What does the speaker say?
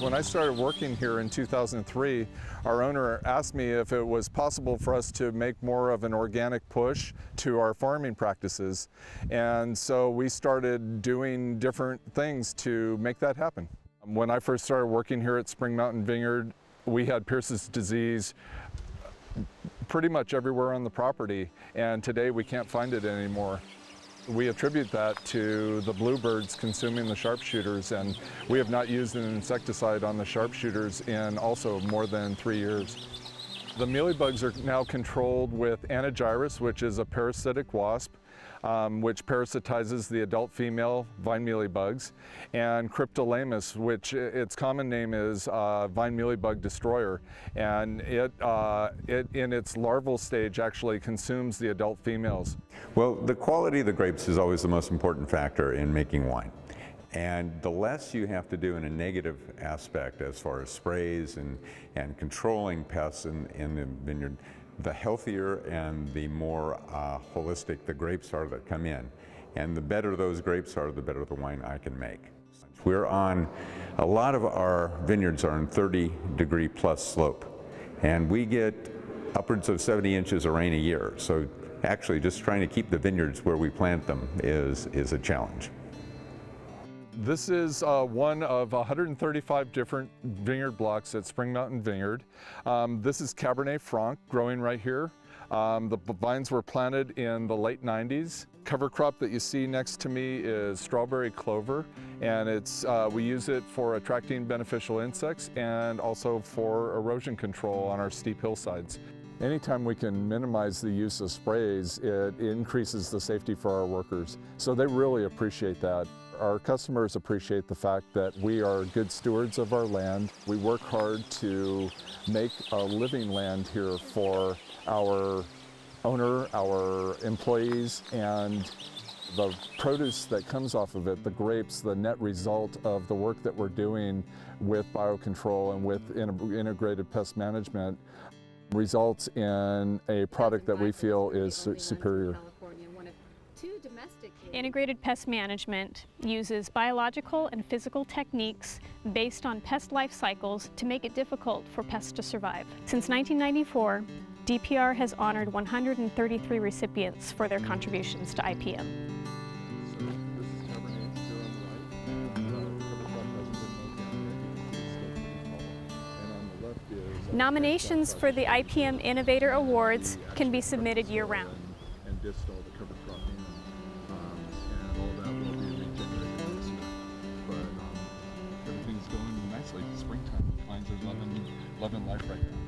When I started working here in 2003, our owner asked me if it was possible for us to make more of an organic push to our farming practices. And so we started doing different things to make that happen. When I first started working here at Spring Mountain Vineyard, we had Pierce's disease pretty much everywhere on the property, and today we can't find it anymore. We attribute that to the bluebirds consuming the sharpshooters, and we have not used an insecticide on the sharpshooters in also more than 3 years. The mealybugs are now controlled with Anagyrus, which is a parasitic wasp, which parasitizes the adult female vine mealybugs, and Cryptolaemus, which its common name is vine mealybug destroyer, and it in its larval stage actually consumes the adult females. Well, the quality of the grapes is always the most important factor in making wine. And the less you have to do in a negative aspect as far as sprays and controlling pests in the vineyard, the healthier and the more holistic the grapes are that come in. And the better those grapes are, the better the wine I can make. We're on, a lot of our vineyards are on 30-degree plus slope. And we get upwards of 70 inches of rain a year. So actually just trying to keep the vineyards where we plant them is a challenge. This is one of 135 different vineyard blocks at Spring Mountain Vineyard. This is Cabernet Franc growing right here. The vines were planted in the late 90s. Cover crop that you see next to me is strawberry clover, and we use it for attracting beneficial insects and also for erosion control on our steep hillsides. Anytime we can minimize the use of sprays, it increases the safety for our workers. So they really appreciate that. Our customers appreciate the fact that we are good stewards of our land. We work hard to make a living land here for our owner, our employees, and the produce that comes off of it, the grapes, the net result of the work that we're doing with biocontrol and with integrated pest management results in a product that we feel is superior. Integrated pest management uses biological and physical techniques based on pest life cycles to make it difficult for pests to survive. Since 1994, DPR has honored 133 recipients for their contributions to IPM. Nominations for the IPM Innovator Awards can be submitted year-round. And distal the cover cropping, and all that will be regenerated this year. But everything's going nicely. Springtime, vines are loving life right now.